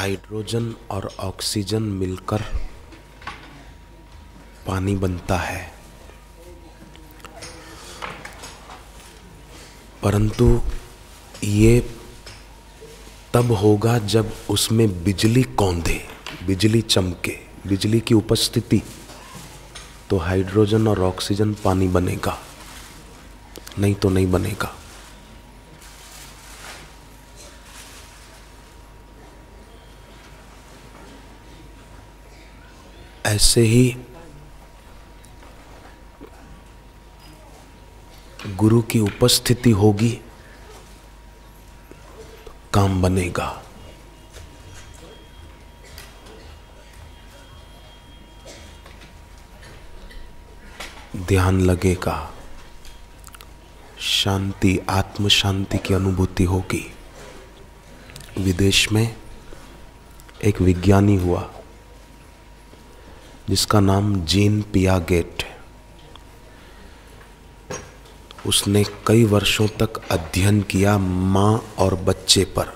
Hydrogen और oxygen मिलकर पानी बनता है, परंतु ये तब होगा जब उसमें बिजली कौंधे, बिजली चमके, बिजली की उपस्थिति, तो हाइड्रोजन और ऑक्सीजन पानी बनेगा, नहीं तो नहीं बनेगा। ऐसे ही गुरु की उपस्थिति होगी तो काम बनेगा। ध्यान लगेगा, शांति, आत्म शांति की अनुभूति होगी। विदेश में एक विज्ञानी हुआ जिसका नाम जीन पियागेट है। उसने कई वर्षों तक अध्ययन किया माँ और बच्चे पर।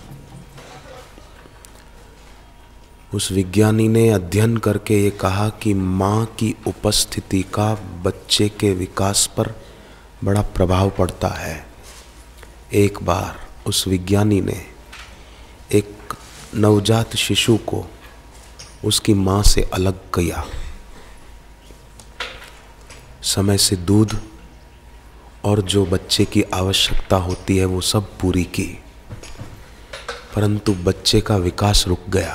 उस विज्ञानी ने अध्ययन करके ये कहा कि माँ की उपस्थिति का बच्चे के विकास पर बड़ा प्रभाव पड़ता है। एक बार उस विज्ञानी ने एक नवजात शिशु को उसकी माँ से अलग किया, समय से दूध और जो बच्चे की आवश्यकता होती है वो सब पूरी की, परंतु बच्चे का विकास रुक गया।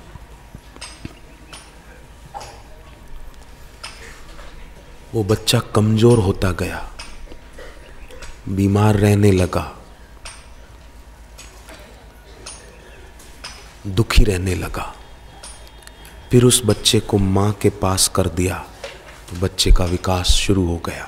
वो बच्चा कमजोर होता गया, बीमार रहने लगा, दुखी रहने लगा। फिर उस बच्चे को माँ के पास कर दिया तो बच्चे का विकास शुरू हो गया।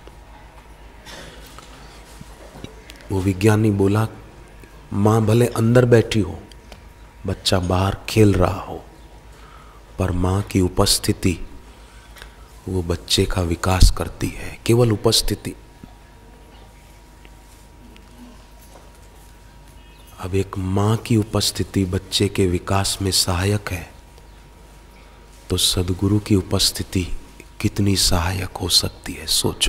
वो विज्ञानी बोला, माँ भले अंदर बैठी हो, बच्चा बाहर खेल रहा हो, पर माँ की उपस्थिति वो बच्चे का विकास करती है। केवल उपस्थिति। अब एक माँ की उपस्थिति बच्चे के विकास में सहायक है, तो सद्गुरु की उपस्थिति कितनी सहायक हो सकती है, सोचो।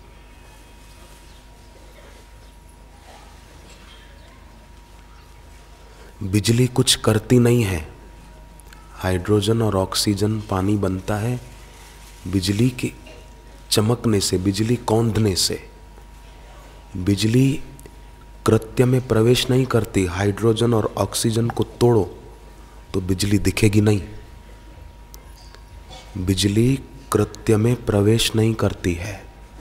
बिजली कुछ करती नहीं है। हाइड्रोजन और ऑक्सीजन पानी बनता है बिजली के चमकने से, बिजली कौंधने से। बिजली कृत्य में प्रवेश नहीं करती। हाइड्रोजन और ऑक्सीजन को तोड़ो तो बिजली दिखेगी नहीं। बिजली कृत्य में प्रवेश नहीं करती है,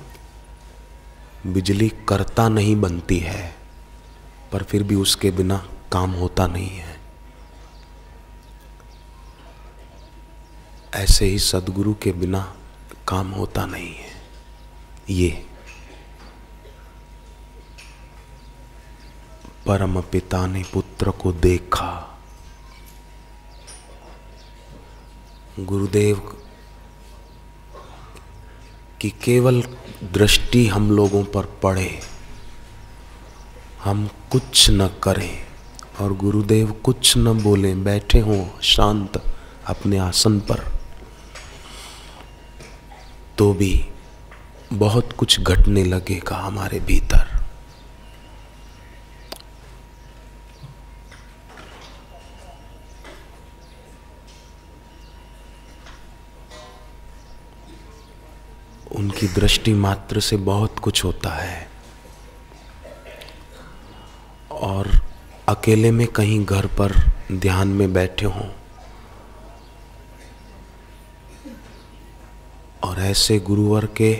बिजली कर्ता नहीं बनती है, पर फिर भी उसके बिना काम होता नहीं है। ऐसे ही सद्गुरु के बिना काम होता नहीं है। ये परम पिता ने पुत्र को देखा। गुरुदेव की केवल दृष्टि हम लोगों पर पड़े, हम कुछ न करें और गुरुदेव कुछ न बोलें, बैठे हों शांत अपने आसन पर, तो भी बहुत कुछ घटने लगेगा हमारे भीतर। उनकी दृष्टि मात्र से बहुत कुछ होता है। और अकेले में कहीं घर पर ध्यान में बैठे हों और ऐसे गुरुवर के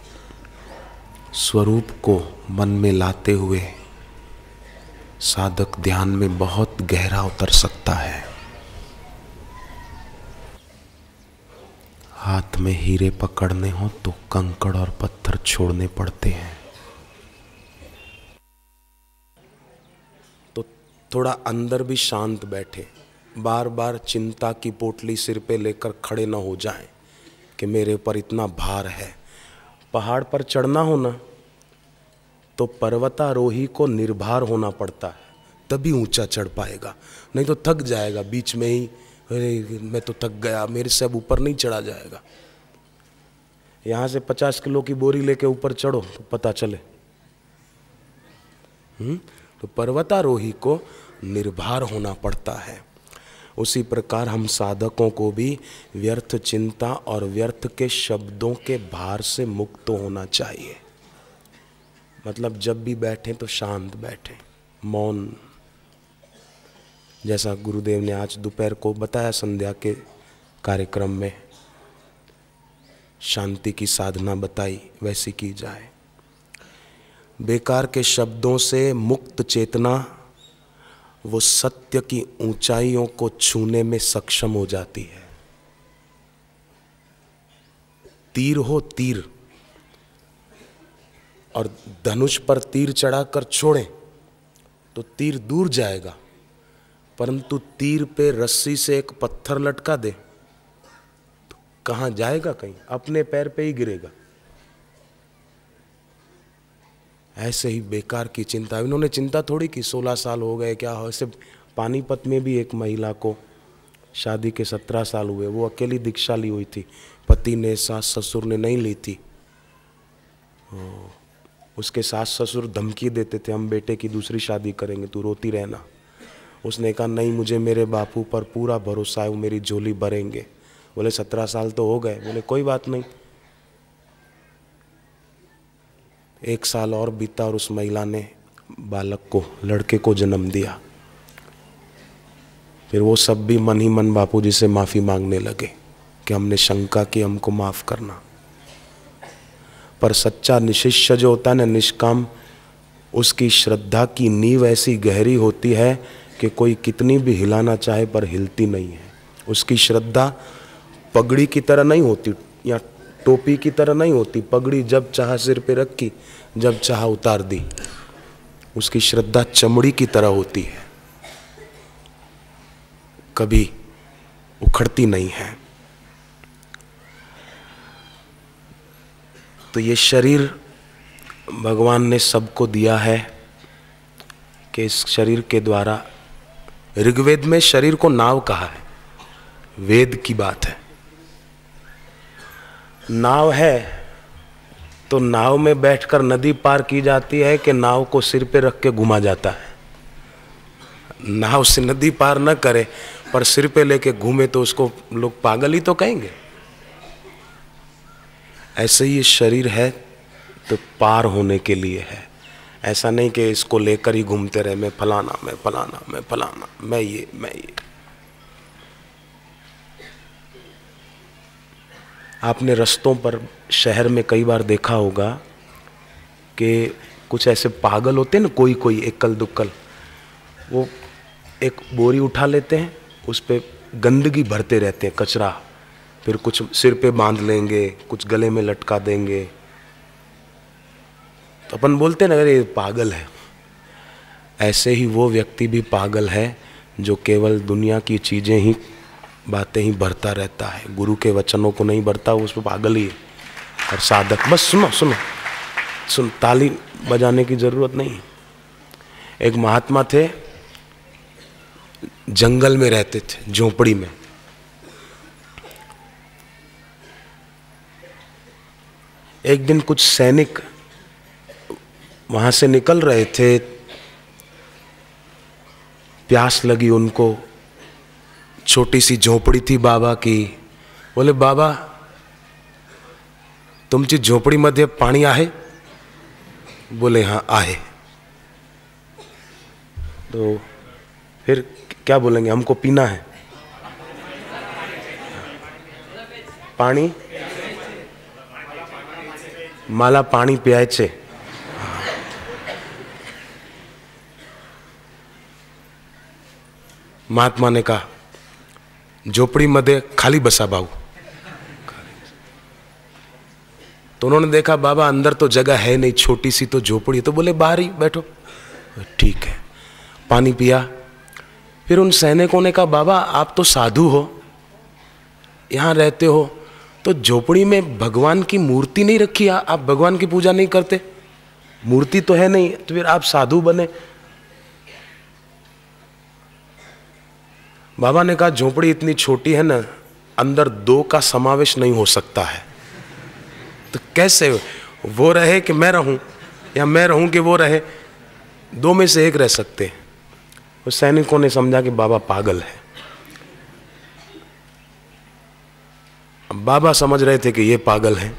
स्वरूप को मन में लाते हुए साधक ध्यान में बहुत गहरा उतर सकता है। हाथ में हीरे पकड़ने हो तो कंकड़ और पत्थर छोड़ने पड़ते हैं। तो थोड़ा अंदर भी शांत बैठे, बार बार चिंता की पोटली सिर पे लेकर खड़े ना हो जाएं कि मेरे ऊपर इतना भार है। पहाड़ पर चढ़ना हो ना तो पर्वतारोही को निर्भर होना पड़ता है, तभी ऊंचा चढ़ पाएगा, नहीं तो थक जाएगा बीच में ही। अरे मैं तो थक गया, मेरे से अब ऊपर नहीं चढ़ा जाएगा। यहाँ से 50 किलो की बोरी लेके ऊपर चढ़ो तो पता चले। तो पर्वतारोही को निर्भर होना पड़ता है। उसी प्रकार हम साधकों को भी व्यर्थ चिंता और व्यर्थ के शब्दों के भार से मुक्त होना चाहिए। मतलब जब भी बैठें तो शांत बैठें, मौन, जैसा गुरुदेव ने आज दोपहर को बताया संध्या के कार्यक्रम में शांति की साधना बताई, वैसी की जाए। बेकार के शब्दों से मुक्त चेतना वो सत्य की ऊंचाइयों को छूने में सक्षम हो जाती है। तीर हो तीर, और धनुष पर तीर चढ़ाकर छोड़ें तो तीर दूर जाएगा, परंतु तीर पे रस्सी से एक पत्थर लटका दे तो कहाँ जाएगा? कहीं अपने पैर पे ही गिरेगा। ऐसे ही बेकार की चिंता, इन्होंने चिंता थोड़ी की 16 साल हो गए क्या हो। ऐसे पानीपत में भी एक महिला को शादी के 17 साल हुए, वो अकेली दीक्षा ली हुई थी, पति ने, सास ससुर ने नहीं ली थी। उसके सास ससुर धमकी देते थे, हम बेटे की दूसरी शादी करेंगे, तू रोती रहना। उसने कहा नहीं, मुझे मेरे बापू पर पूरा भरोसा है, वो मेरी झोली भरेंगे। बोले 17 साल तो हो गए। बोले कोई बात नहीं। 1 साल और बीता और उस महिला ने बालक को, लड़के को जन्म दिया। फिर वो सब भी मन ही मन बापूजी से माफ़ी मांगने लगे कि हमने शंका की, हमको माफ़ करना। पर सच्चा शिष्य जो होता है ना, निष्काम, उसकी श्रद्धा की नींव ऐसी गहरी होती है कि कोई कितनी भी हिलाना चाहे पर हिलती नहीं है। उसकी श्रद्धा पगड़ी की तरह नहीं होती या टोपी की तरह नहीं होती। पगड़ी जब चाहा सिर पे रखी, जब चाहा उतार दी। उसकी श्रद्धा चमड़ी की तरह होती है, कभी उखड़ती नहीं है। तो ये शरीर भगवान ने सबको दिया है कि इस शरीर के द्वारा, ऋग्वेद में शरीर को नाव कहा है, वेद की बात है। नाव है तो नाव में बैठकर नदी पार की जाती है कि नाव को सिर पे रख के घुमा जाता है? नाव से नदी पार न करे पर सिर पे लेके घूमे तो उसको लोग पागल ही तो कहेंगे। ऐसे ही ये शरीर है तो पार होने के लिए है। ऐसा नहीं कि इसको लेकर ही घूमते रहे, मैं फलाना, मैं फलाना, मैं फलाना, मैं ये, मैं ये। आपने रास्तों पर शहर में कई बार देखा होगा कि कुछ ऐसे पागल होते हैं ना, कोई कोई एकल दुक्कल, वो एक बोरी उठा लेते हैं, उस पे गंदगी भरते रहते हैं, कचरा, फिर कुछ सिर पे बांध लेंगे, कुछ गले में लटका देंगे। तो अपन बोलते हैं ना, अरे पागल है। ऐसे ही वो व्यक्ति भी पागल है जो केवल दुनिया की चीज़ें ही, बातें ही भरता रहता है, गुरु के वचनों को नहीं भरता, उस पर पागल ही है। और साधक, बस सुनो सुनो सुन, ताली बजाने की जरूरत नहीं। एक महात्मा थे, जंगल में रहते थे, झोपड़ी में। एक दिन कुछ सैनिक वहां से निकल रहे थे, प्यास लगी उनको, छोटी सी झोपड़ी थी बाबा की। बोले बाबा तुमची झोपड़ी मध्ये पाणी आहे? बोले हाँ आहे। तो फिर क्या बोलेंगे, हमको पीना है पानी, मला पाणी प्यायचे। महात्मा ने कहा झोपड़ी मध्ये खाली बसा भाऊ। तो उन्होंने देखा बाबा अंदर तो जगह है नहीं, छोटी सी तो झोपड़ी है। तो बोले बाहर ही बैठो। ठीक है, पानी पिया। फिर उन सैनिकों ने कहा बाबा आप तो साधु हो, यहाँ रहते हो, तो झोपड़ी में भगवान की मूर्ति नहीं रखी, आप भगवान की पूजा नहीं करते, मूर्ति तो है नहीं, तो फिर आप साधु बने। बाबा ने कहा झोपड़ी इतनी छोटी है ना, अंदर दो का समावेश नहीं हो सकता है, तो कैसे वो रहे कि मैं रहूं, या मैं रहूं कि वो रहे, दो में से एक रह सकते हैं। उस सैनिकों ने समझा कि बाबा पागल है। अब बाबा समझ रहे थे कि ये पागल है।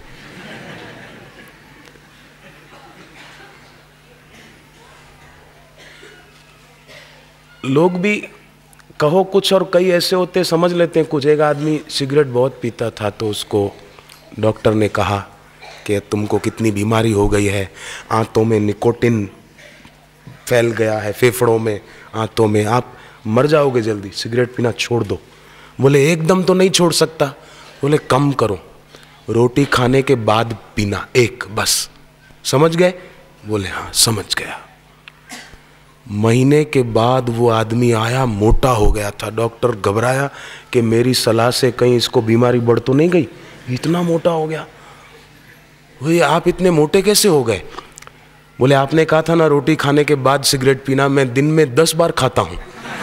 लोग भी कहो कुछ और कई ऐसे होते समझ लेते हैं कुछ। एक आदमी सिगरेट बहुत पीता था, तो उसको डॉक्टर ने कहा कि तुमको कितनी बीमारी हो गई है, आंतों में निकोटिन फैल गया है, फेफड़ों में, आंतों में, आप मर जाओगे जल्दी, सिगरेट पीना छोड़ दो। बोले एकदम तो नहीं छोड़ सकता। बोले कम करो, रोटी खाने के बाद पीना, एक बस। समझ गए? बोले हाँ समझ गया। महीने के बाद वो आदमी आया, मोटा हो गया था। डॉक्टर घबराया कि मेरी सलाह से कहीं इसको बीमारी बढ़ तो नहीं गई, इतना मोटा हो गया। भाई आप इतने मोटे कैसे हो गए? बोले आपने कहा था ना रोटी खाने के बाद सिगरेट पीना, मैं दिन में 10 बार खाता हूं।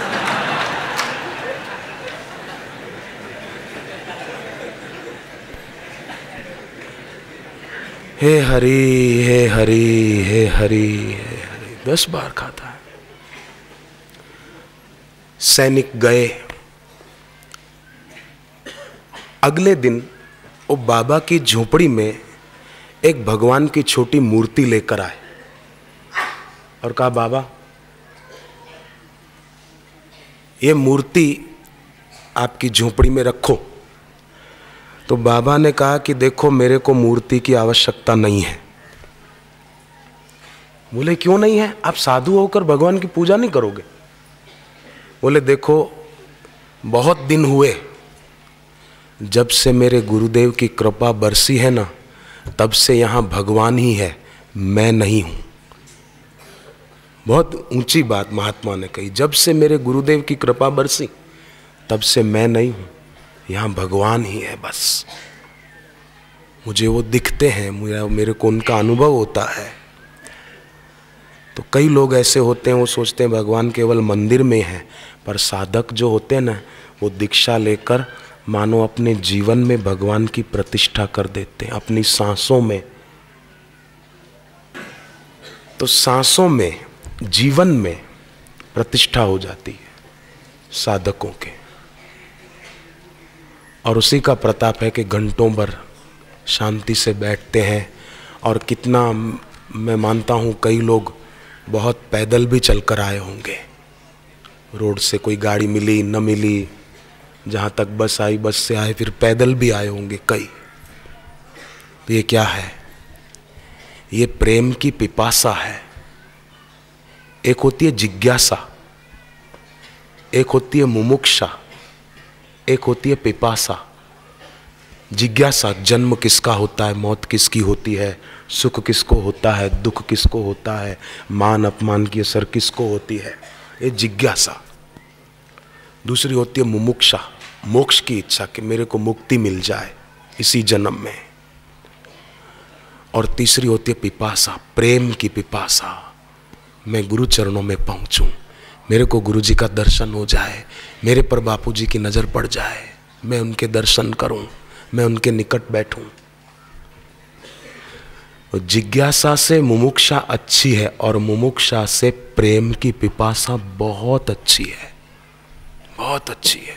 हे हरि हे हरि हे हरि हे हरि, 10 बार खाता है। सैनिक गए। अगले दिन वो बाबा की झोपड़ी में एक भगवान की छोटी मूर्ति लेकर आए और कहा बाबा ये मूर्ति आपकी झोपड़ी में रखो। तो बाबा ने कहा कि देखो मेरे को मूर्ति की आवश्यकता नहीं है। बोले क्यों नहीं है? आप साधु होकर भगवान की पूजा नहीं करोगे? बोले देखो बहुत दिन हुए जब से मेरे गुरुदेव की कृपा बरसी है ना, तब से यहाँ भगवान ही है, मैं नहीं हूँ। बहुत ऊंची बात महात्मा ने कही। जब से मेरे गुरुदेव की कृपा बरसी तब से मैं नहीं हूँ, यहाँ भगवान ही है बस। मुझे वो दिखते हैं, मेरे को उनका अनुभव होता है। तो कई लोग ऐसे होते हैं, वो सोचते हैं भगवान केवल मंदिर में है, पर साधक जो होते हैं ना, वो दीक्षा लेकर मानो अपने जीवन में भगवान की प्रतिष्ठा कर देते हैं, अपनी सांसों में। तो सांसों में, जीवन में प्रतिष्ठा हो जाती है साधकों के। और उसी का प्रताप है कि घंटों भर शांति से बैठते हैं। और कितना मैं मानता हूँ कई लोग बहुत पैदल भी चलकर आए होंगे, रोड से कोई गाड़ी मिली न मिली, जहाँ तक बस आई बस से आए, फिर पैदल भी आए होंगे कई। तो ये क्या है? ये प्रेम की पिपासा है। एक होती है जिज्ञासा, एक होती है मुमुक्षा, एक होती है पिपासा। जिज्ञासा, जन्म किसका होता है, मौत किसकी होती है, सुख किसको होता है, दुख किसको होता है, मान अपमान की असर किसको होती है, ये जिज्ञासा। दूसरी होती है मुमुक्षा, मोक्ष की इच्छा कि मेरे को मुक्ति मिल जाए इसी जन्म में। और तीसरी होती है पिपासा, प्रेम की पिपासा, मैं गुरु चरणों में पहुंचूं, मेरे को गुरु जी का दर्शन हो जाए, मेरे पर बापू जी की नज़र पड़ जाए, मैं उनके दर्शन करूं, मैं उनके निकट बैठूं। जिज्ञासा से मुमुक्षा अच्छी है, और मुमुक्षा से प्रेम की पिपासा बहुत अच्छी है, बहुत अच्छी है।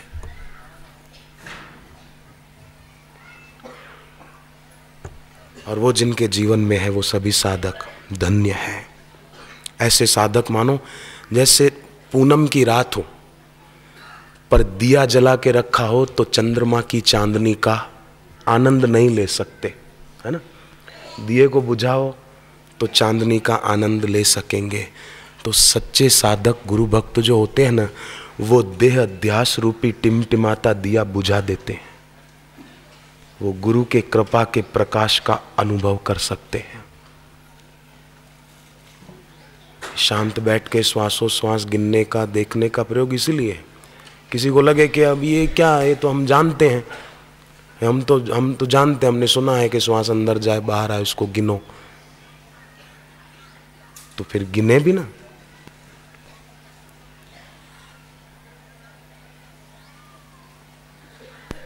और वो जिनके जीवन में है वो सभी साधक धन्य हैं। ऐसे साधक मानो जैसे पूनम की रात हो, पर दिया जला के रखा हो तो चंद्रमा की चांदनी का आनंद नहीं ले सकते, है ना। दिए को बुझाओ तो चांदनी का आनंद ले सकेंगे। तो सच्चे साधक गुरु भक्त जो होते हैं ना, वो देह अध्यास रूपी टिमटिमाता दिया बुझा देते हैं। वो गुरु के कृपा के प्रकाश का अनुभव कर सकते हैं। शांत बैठ के श्वासोश्वास गिनने का, देखने का प्रयोग इसीलिए। किसी को लगे कि अब ये क्या है, तो हम जानते हैं, हम तो जानते हैं, हमने सुना है कि श्वास अंदर जाए बाहर आए, उसको गिनो। तो फिर गिने भी ना।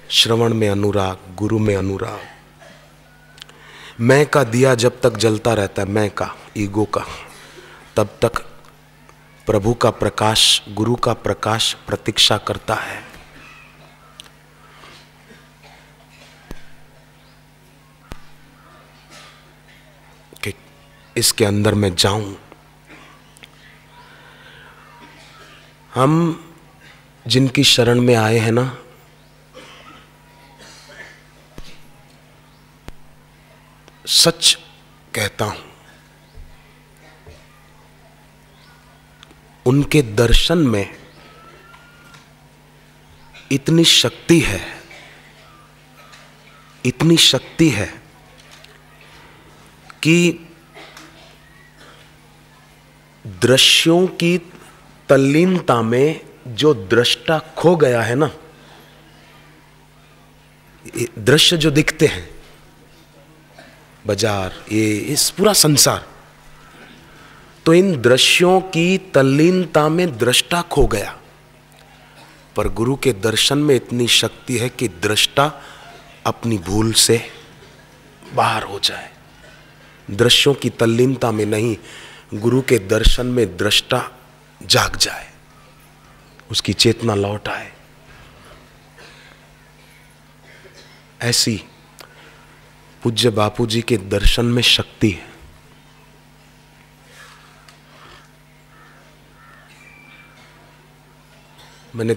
श्रवण में अनुराग, गुरु में अनुराग। मैं का दिया जब तक जलता रहता है, मैं का, ईगो का, तब तक प्रभु का प्रकाश, गुरु का प्रकाश प्रतीक्षा करता है। कि इसके अंदर मैं जाऊं। हम जिनकी शरण में आए हैं ना, सच कहता हूं, उनके दर्शन में इतनी शक्ति है, इतनी शक्ति है कि दृश्यों की तल्लीनता में जो दृष्टा खो गया है ना, दृश्य जो दिखते हैं, बाजार, ये इस पूरा संसार, तो इन दृश्यों की तल्लीनता में दृष्टा खो गया। पर गुरु के दर्शन में इतनी शक्ति है कि दृष्टा अपनी भूल से बाहर हो जाए। दृश्यों की तल्लीनता में नहीं, गुरु के दर्शन में दृष्टा जाग जाए, उसकी चेतना लौट आए। ऐसी पूज्य बापू जी के दर्शन में शक्ति है। मैंने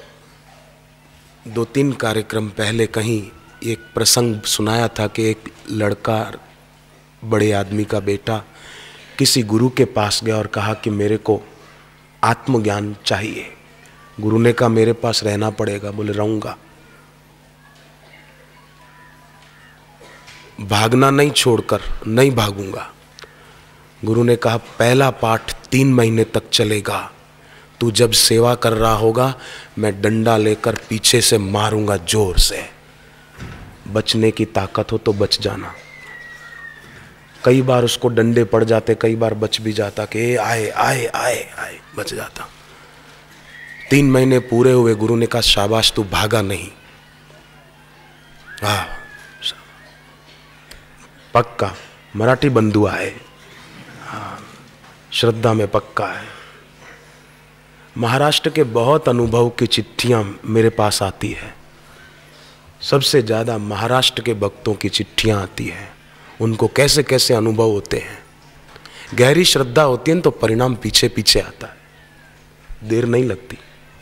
2-3 कार्यक्रम पहले कहीं एक प्रसंग सुनाया था कि एक लड़का, बड़े आदमी का बेटा, किसी गुरु के पास गया और कहा कि मेरे को आत्मज्ञान चाहिए। गुरु ने कहा मेरे पास रहना पड़ेगा। बोले रहूंगा। भागना नहीं, छोड़कर नहीं भागूंगा। गुरु ने कहा पहला पाठ 3 महीने तक चलेगा। तू जब सेवा कर रहा होगा, मैं डंडा लेकर पीछे से मारूंगा जोर से। बचने की ताकत हो तो बच जाना। कई बार उसको डंडे पड़ जाते, कई बार बच भी जाता कि आए आए आए आए, बच जाता। 3 महीने पूरे हुए। गुरु ने कहा शाबाश, तू भागा नहीं। हाँ, पक्का मराठी बंधुआ है। हाँ, श्रद्धा में पक्का है। महाराष्ट्र के बहुत अनुभव की चिट्ठियां मेरे पास आती है। सबसे ज्यादा महाराष्ट्र के भक्तों की चिट्ठियां आती हैं। उनको कैसे कैसे अनुभव होते हैं। गहरी श्रद्धा होती है तो परिणाम पीछे पीछे आता है, देर नहीं लगती।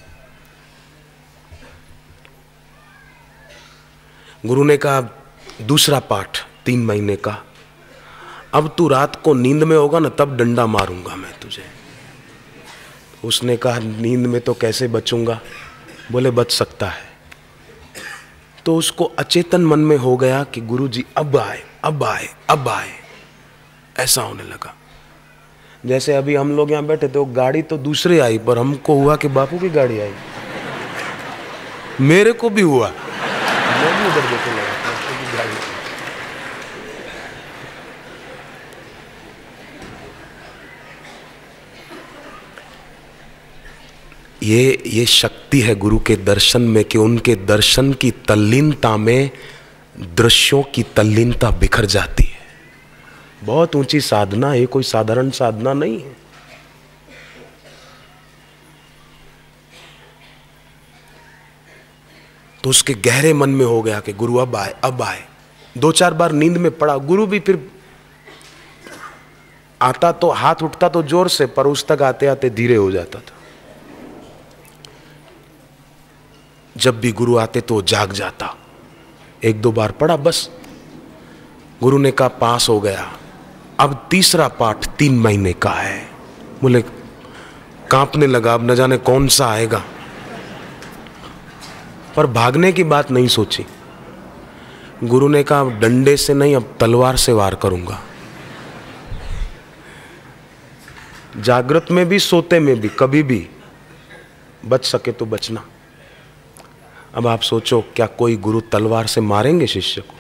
गुरु ने कहा दूसरा पाठ 3 महीने का, अब तू रात को नींद में होगा ना, तब डंडा मारूंगा मैं तुझे। उसने कहा नींद में तो कैसे बचूंगा? बोले बच सकता है। तो उसको अचेतन मन में हो गया कि गुरु जी अब आए, अब आए, अब आए। ऐसा होने लगा। जैसे अभी हम लोग यहाँ बैठे तो गाड़ी तो दूसरे आई, पर हमको हुआ कि बापू की गाड़ी आई। मेरे को भी हुआ, मैं भी उधर देखने लगा बापू की गाड़ी। ये शक्ति है गुरु के दर्शन में कि उनके दर्शन की तल्लीनता में दृश्यों की तल्लीनता बिखर जाती है। बहुत ऊंची साधना है, कोई साधारण साधना नहीं है। तो उसके गहरे मन में हो गया कि गुरु अब आए, अब आए। 2-4 बार नींद में पड़ा। गुरु भी फिर आता तो हाथ उठता तो जोर से, पर उस तक आते आते धीरे हो जाता था। जब भी गुरु आते तो जाग जाता। 1-2 बार पढ़ा, बस गुरु ने कहा पास हो गया। अब तीसरा पाठ 3 महीने का है। बोले कांपने लगा, अब न जाने कौन सा आएगा। पर भागने की बात नहीं सोची। गुरु ने कहा डंडे से नहीं, अब तलवार से वार करूंगा। जागृत में भी, सोते में भी, कभी भी बच सके तो बचना। अब आप सोचो, क्या कोई गुरु तलवार से मारेंगे शिष्य को?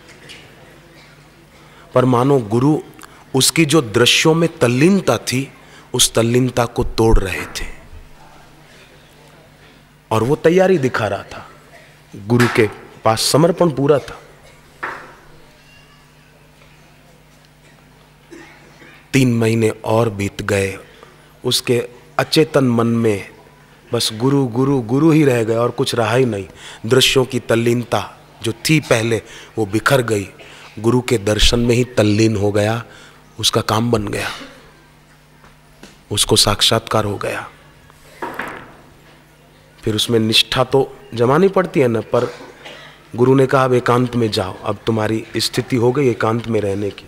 पर मानो गुरु उसकी जो दृश्यों में तल्लीनता थी, उस तल्लीनता को तोड़ रहे थे। और वो तैयारी दिखा रहा था गुरु के पास समर्पण पूरा था। 3 महीने और बीत गए, उसके अचेतन मन में बस गुरु गुरु गुरु ही रह गया और कुछ रहा ही नहीं। दृश्यों की तल्लीनता जो थी पहले वो बिखर गई, गुरु के दर्शन में ही तल्लीन हो गया, उसका काम बन गया, उसको साक्षात्कार हो गया। फिर उसमें निष्ठा तो जमानी पड़ती है न, पर गुरु ने कहा अब एकांत में जाओ, अब तुम्हारी स्थिति हो गई एकांत में रहने की।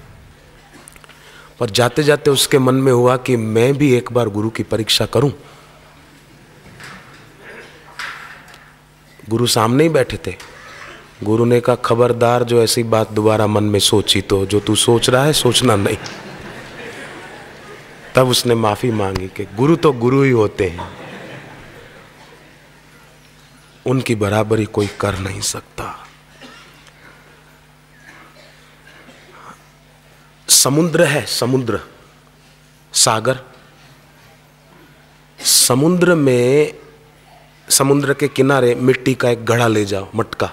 पर जाते जाते उसके मन में हुआ कि मैं भी एक बार गुरु की परीक्षा करूं। गुरु सामने ही बैठे थे। गुरु ने कहा खबरदार जो ऐसी बात दोबारा मन में सोची तो, जो तू सोच रहा है सोचना नहीं। तब उसने माफी मांगी कि गुरु तो गुरु ही होते हैं, उनकी बराबरी कोई कर नहीं सकता। समुद्र है, समुद्र, सागर, समुद्र में, समुद्र के किनारे मिट्टी का एक घड़ा ले जाओ, मटका,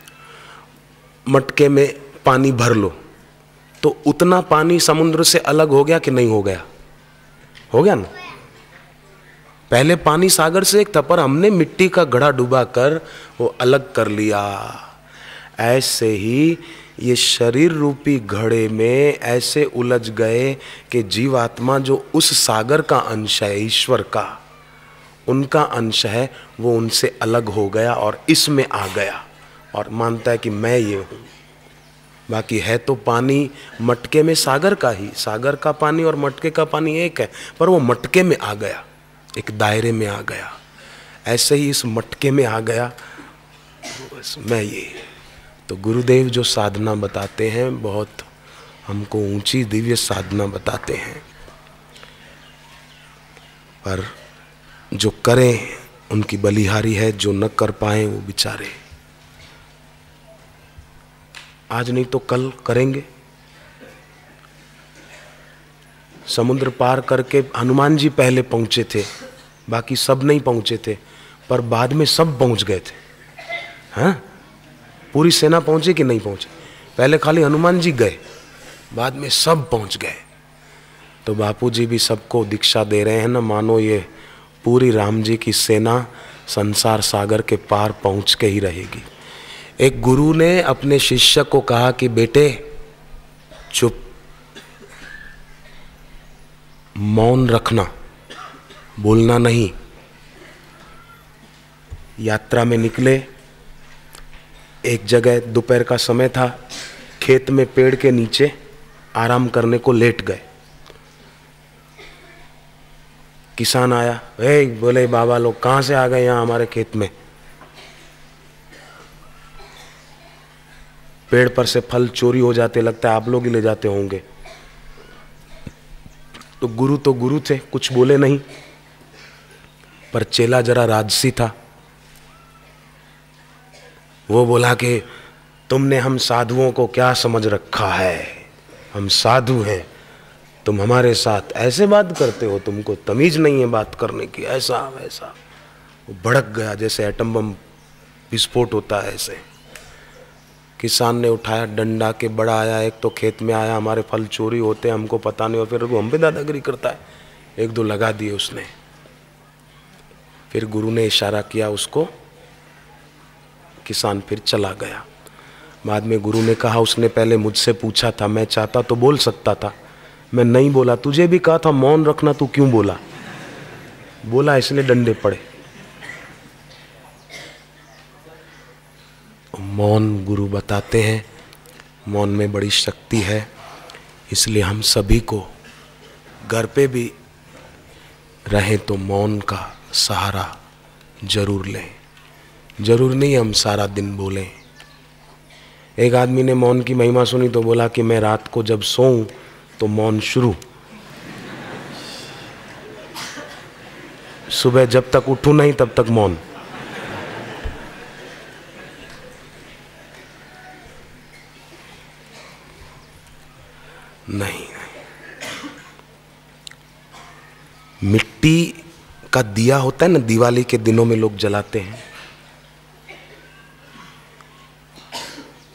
मटके में पानी भर लो, तो उतना पानी समुद्र से अलग हो गया कि नहीं हो गया? हो गया ना। पहले पानी सागर से एक था, पर हमने मिट्टी का घड़ा डुबा कर वो अलग कर लिया। ऐसे ही ये शरीर रूपी घड़े में ऐसे उलझ गए कि जीवात्मा जो उस सागर का अंश है, ईश्वर का, उनका अंश है, वो उनसे अलग हो गया और इसमें आ गया और मानता है कि मैं ये हूँ। बाकी है तो पानी मटके में सागर का ही, सागर का पानी और मटके का पानी एक है, पर वो मटके में आ गया, एक दायरे में आ गया। ऐसे ही इस मटके में आ गया, बस मैं ये। तो गुरुदेव जो साधना बताते हैं, बहुत हमको ऊंची दिव्य साधना बताते हैं, पर जो करें उनकी बलिहारी है, जो न कर पाए वो बेचारे आज नहीं तो कल करेंगे। समुद्र पार करके हनुमान जी पहले पहुंचे थे, बाकी सब नहीं पहुंचे थे, पर बाद में सब पहुंच गए थे। हाँ, पूरी सेना पहुंचे कि नहीं पहुंचे? पहले खाली हनुमान जी गए, बाद में सब पहुंच गए। तो बापू जी भी सबको दीक्षा दे रहे हैं ना, मानो ये पूरी राम जी की सेना संसार सागर के पार पहुंच के ही रहेगी। एक गुरु ने अपने शिष्य को कहा कि बेटे चुप, मौन रखना, बोलना नहीं। यात्रा में निकले, एक जगह दोपहर का समय था, खेत में पेड़ के नीचे आराम करने को लेट गए। किसान आया, बोले बाबा लोग कहाँ से आ गए यहाँ हमारे खेत में? पेड़ पर से फल चोरी हो जाते, लगता है आप लोग ही ले जाते होंगे। तो गुरु थे, कुछ बोले नहीं, पर चेला जरा राजसी था। वो बोला कि तुमने हम साधुओं को क्या समझ रखा है, हम साधु हैं, तुम हमारे साथ ऐसे बात करते हो, तुमको तमीज नहीं है बात करने की, ऐसा वैसा। वो भड़क गया, जैसे एटम बम विस्फोट होता है ऐसे। किसान ने उठाया डंडा के, बड़ा आया, एक तो खेत में आया, हमारे फल चोरी होते हैं, हमको पता नहीं, और फिर वो हम पे दादागिरी करता है। एक दो लगा दिए उसने। फिर गुरु ने इशारा किया उसको, किसान फिर चला गया। बाद में गुरु ने कहा उसने पहले मुझसे पूछा था, मैं चाहता तो बोल सकता था, मैं नहीं बोला। तुझे भी कहा था मौन रखना, तू क्यों बोला? बोला इसलिए डंडे पड़े। मौन गुरु बताते हैं, मौन में बड़ी शक्ति है, इसलिए हम सभी को घर पे भी रहें तो मौन का सहारा जरूर लें। जरूर नहीं हम सारा दिन बोलें। एक आदमी ने मौन की महिमा सुनी तो बोला कि मैं रात को जब सोऊं तो मौन शुरू, सुबह जब तक उठूं नहीं तब तक मौन। नहीं, मिट्टी का दिया होता है ना, दिवाली के दिनों में लोग जलाते हैं,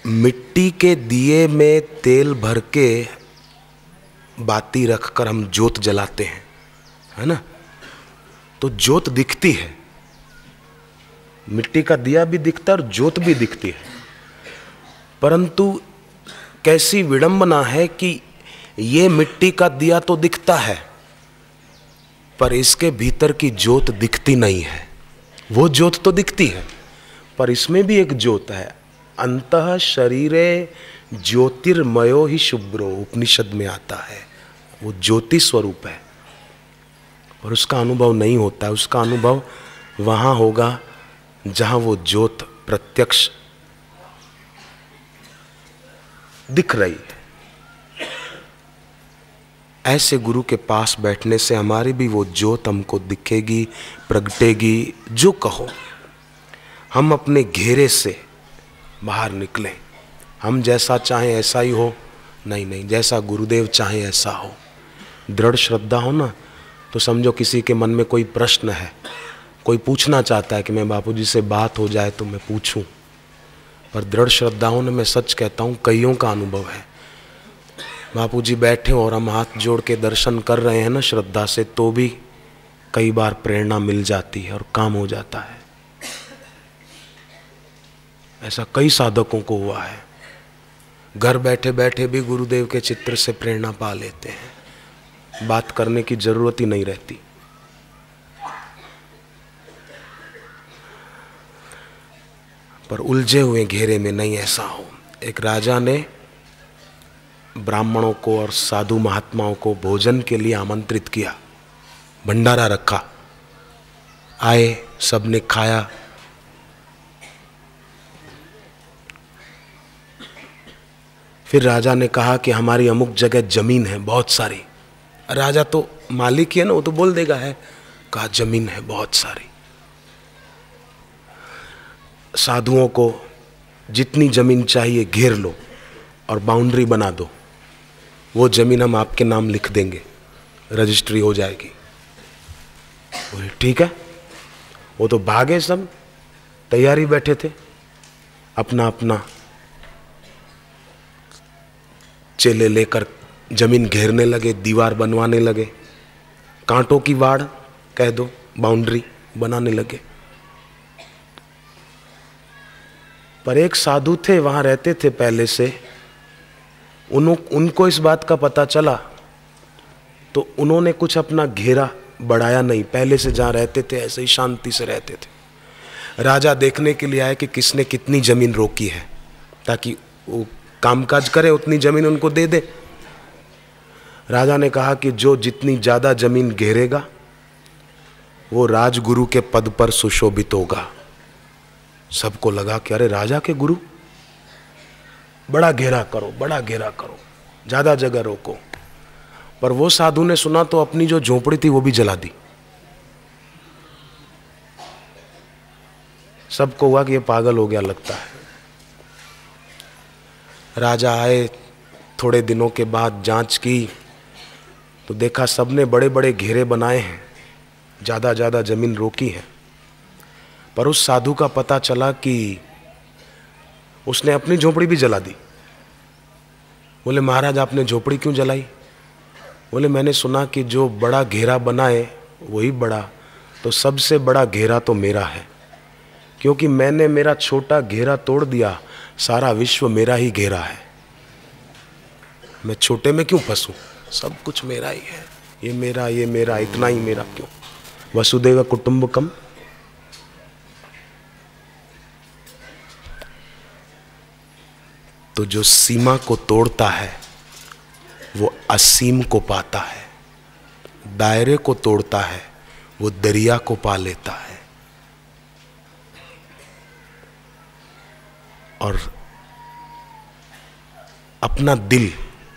मिट्टी के दिए में तेल भर के बाती रखकर हम जोत जलाते हैं, है ना, तो जोत दिखती है, मिट्टी का दिया भी दिखता है और जोत भी दिखती है। परंतु कैसी विडंबना है कि ये मिट्टी का दिया तो दिखता है पर इसके भीतर की जोत दिखती नहीं है। वो जोत तो दिखती है पर इसमें भी एक जोत है। अंतः शरीरे ज्योतिर्मयो ही शुभ्रो, उपनिषद में आता है, वो ज्योति स्वरूप है और उसका अनुभव नहीं होता है। उसका अनुभव वहाँ होगा जहाँ वो ज्योत प्रत्यक्ष दिख रही है। ऐसे गुरु के पास बैठने से हमारी भी वो ज्योत हमको दिखेगी, प्रगटेगी। जो कहो, हम अपने घेरे से बाहर निकलें। हम जैसा चाहें ऐसा ही हो, नहीं नहीं, जैसा गुरुदेव चाहें ऐसा हो। दृढ़ श्रद्धा हो ना, तो समझो किसी के मन में कोई प्रश्न है, कोई पूछना चाहता है कि मैं बापूजी से बात हो जाए तो मैं पूछूं, पर दृढ़ श्रद्धा हो ना, मैं सच कहता हूँ कईयों का अनुभव है, बापूजी बैठे और हम हाथ जोड़ के दर्शन कर रहे हैं ना श्रद्धा से, तो भी कई बार प्रेरणा मिल जाती है और काम हो जाता है। ऐसा कई साधकों को हुआ है, घर बैठे बैठे भी गुरुदेव के चित्र से प्रेरणा पा लेते हैं, बात करने की जरूरत ही नहीं रहती। पर उलझे हुए घेरे में नहीं ऐसा हो। एक राजा ने ब्राह्मणों को और साधु महात्माओं को भोजन के लिए आमंत्रित किया, भंडारा रखा, आए, सबने खाया। फिर राजा ने कहा कि हमारी अमुक जगह जमीन है बहुत सारी। राजा तो मालिक ही है ना, वो तो बोल देगा है। कहा जमीन है बहुत सारी, साधुओं को जितनी जमीन चाहिए घेर लो और बाउंड्री बना दो, वो जमीन हम आपके नाम लिख देंगे, रजिस्ट्री हो जाएगी। बोले ठीक है। वो तो भागे, सब तैयारी बैठे थे, अपना अपना चेले लेकर जमीन घेरने लगे, दीवार बनवाने लगे, कांटों की वाड़ कह दो, बाउंड्री बनाने लगे। पर एक साधु थे, वहां रहते थे पहले से, उनको इस बात का पता चला तो उन्होंने कुछ अपना घेरा बढ़ाया नहीं, पहले से जहां रहते थे ऐसे ही शांति से रहते थे। राजा देखने के लिए आए कि किसने कितनी जमीन रोकी है, ताकि वो कामकाज करे, उतनी जमीन उनको दे दे। राजा ने कहा कि जो जितनी ज्यादा जमीन घेरेगा वो राजगुरु के पद पर सुशोभित होगा। सबको लगा कि अरे राजा के गुरु, बड़ा घेरा करो, बड़ा घेरा करो, ज्यादा जगह रोको। पर वो साधु ने सुना तो अपनी जो झोपड़ी थी वो भी जला दी। सबको हुआ कि ये पागल हो गया लगता है। राजा आए, थोड़े दिनों के बाद जांच की तो देखा सबने बड़े बड़े घेरे बनाए हैं, ज्यादा ज्यादा जमीन रोकी है। पर उस साधु का पता चला कि उसने अपनी झोपड़ी भी जला दी। बोले महाराज आपने झोपड़ी क्यों जलाई? बोले मैंने सुना कि जो बड़ा घेरा बनाए वही बड़ा, तो सबसे बड़ा घेरा तो मेरा है, क्योंकि मैंने मेरा छोटा घेरा तोड़ दिया, सारा विश्व मेरा ही घेरा है। मैं छोटे में क्यों फंसूं, सब कुछ मेरा ही है, ये मेरा, ये मेरा, इतना ही मेरा क्यों। वसुदेव कुटुंबकम। तो जो सीमा को तोड़ता है वो असीम को पाता है, दायरे को तोड़ता है वो दरिया को पा लेता है। और अपना दिल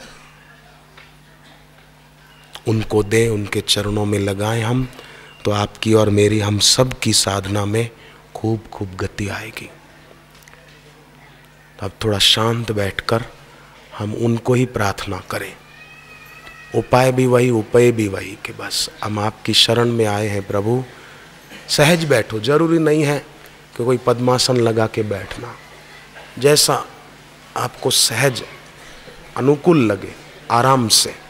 उनको दें, उनके चरणों में लगाएं हम, तो आपकी और मेरी, हम सब की साधना में खूब खूब गति आएगी। अब थोड़ा शांत बैठकर हम उनको ही प्रार्थना करें। उपाय भी वही, उपाय भी वही, कि बस हम आपकी शरण में आए हैं प्रभु। सहज बैठो, जरूरी नहीं है कि कोई पद्मासन लगा के बैठना, जैसा आपको सहज अनुकूल लगे, आराम से।